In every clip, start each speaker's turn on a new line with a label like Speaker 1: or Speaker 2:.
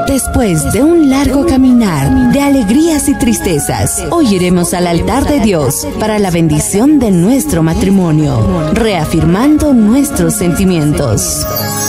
Speaker 1: Después de un largo caminar de alegrías y tristezas, hoy iremos al altar de Dios para la bendición de nuestro matrimonio, reafirmando nuestros sentimientos.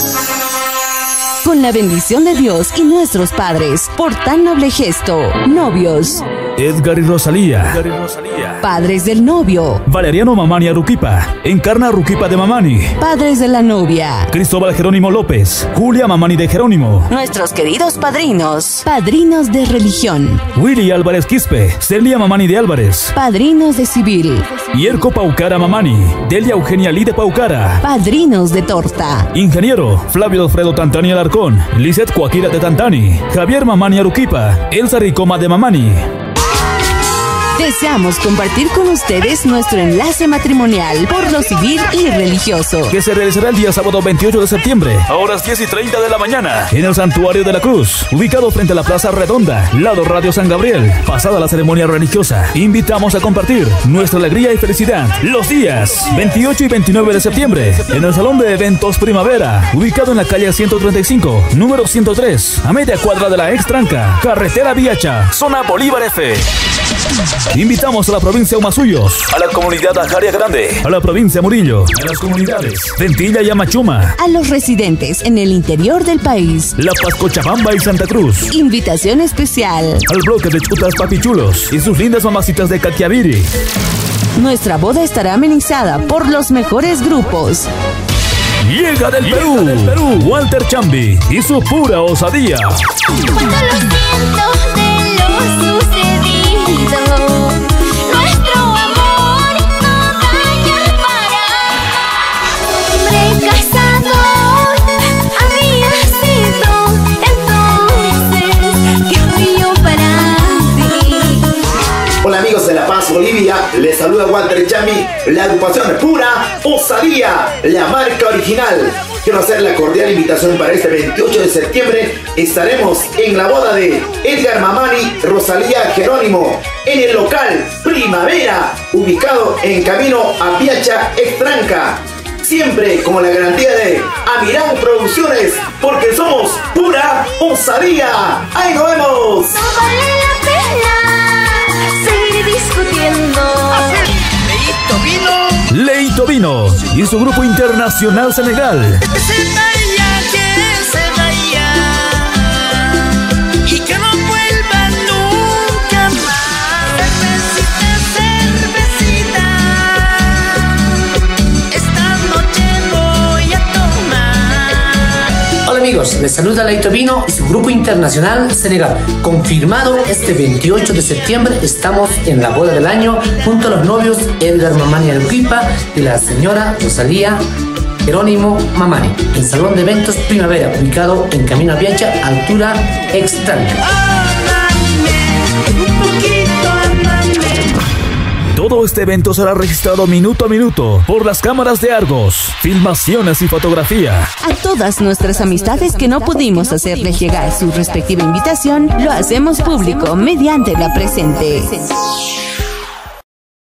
Speaker 1: Con la bendición de Dios y nuestros padres, por tan noble gesto, novios.
Speaker 2: Edgar y Rosalía.
Speaker 1: Padres del novio.
Speaker 2: Valeriano Mamani Aruquipa. Encarna Aruquipa de Mamani.
Speaker 1: Padres de la novia.
Speaker 2: Cristóbal Jerónimo López. Julia Mamani de Jerónimo.
Speaker 1: Nuestros queridos padrinos. Padrinos de religión.
Speaker 2: Willy Álvarez Quispe. Celia Mamani de Álvarez.
Speaker 1: Padrinos de civil.
Speaker 2: Yerko Paucara Mamani. Delia Eugenia Lee de Paucara.
Speaker 1: Padrinos de torta.
Speaker 2: Ingeniero Flavio Alfredo Tantani Alarcón. Lizeth Cuaquira de Tantani. Javier Mamani Aruquipa. Elsa Ricoma de Mamani.
Speaker 1: Deseamos compartir con ustedes nuestro enlace matrimonial por lo civil y religioso,
Speaker 2: que se realizará el día sábado 28 de septiembre, a horas 10:30 de la mañana, en el Santuario de la Cruz, ubicado frente a la Plaza Redonda, lado Radio San Gabriel. Pasada la ceremonia religiosa, invitamos a compartir nuestra alegría y felicidad los días 28 y 29 de septiembre, en el Salón de Eventos Primavera, ubicado en la calle 135, número 103, a media cuadra de la Extranca, carretera Viacha, zona Bolívar F. Invitamos a la provincia de Humasuyos, a la comunidad Ajaria Grande, a la provincia Murillo, a las comunidades Ventilla y Amachuma,
Speaker 1: a los residentes en el interior del país,
Speaker 2: La Paz, Cochabamba y Santa Cruz.
Speaker 1: Invitación especial
Speaker 2: al bloque de Chutas Papichulos y sus lindas mamacitas de Catiaviri.
Speaker 1: Nuestra boda estará amenizada por los mejores grupos.
Speaker 2: Llega del Perú, Walter Chambi y su pura osadía.
Speaker 3: Cuando lo siento de lo sucedido, nuestro amor no daña para hombre casado había sido entonces que fui yo para ti.
Speaker 4: Hola amigos de La Paz, Bolivia, les saluda Walter Chambi, la agrupación Pura Osadía, la marca original. Quiero hacer la cordial invitación para este 28 de septiembre. Estaremos en la boda de Edgar Mamani, Rosalía Jerónimo, en el local Primavera, ubicado en camino a Piacha, Extranca. Siempre con la garantía de Amirán Producciones, porque somos Pura Osadía. ¡Ahí nos vemos!
Speaker 3: No vale la pena seguir discutiendo.
Speaker 2: Leito Vino y su grupo internacional Senegal.
Speaker 5: Se vaya, que se vaya y que no vuelva nunca más. Cervecita, esta noche voy a tomar.
Speaker 6: Hola amigos, les saluda Leito Vino y su grupo internacional Senegal. Confirmado este 28 de septiembre, estamos en la boda del año junto a los novios Edgar Mamani Aruquipa y la señora Rosalía Jerónimo Mamani, en Salón de Eventos Primavera, ubicado en Camino a Piacha, altura Extranca.
Speaker 2: Todo este evento será registrado minuto a minuto por las cámaras de Argos, filmaciones y fotografía.
Speaker 1: A todas nuestras amistades que no pudimos hacerles llegar su respectiva invitación, lo hacemos público mediante la presente.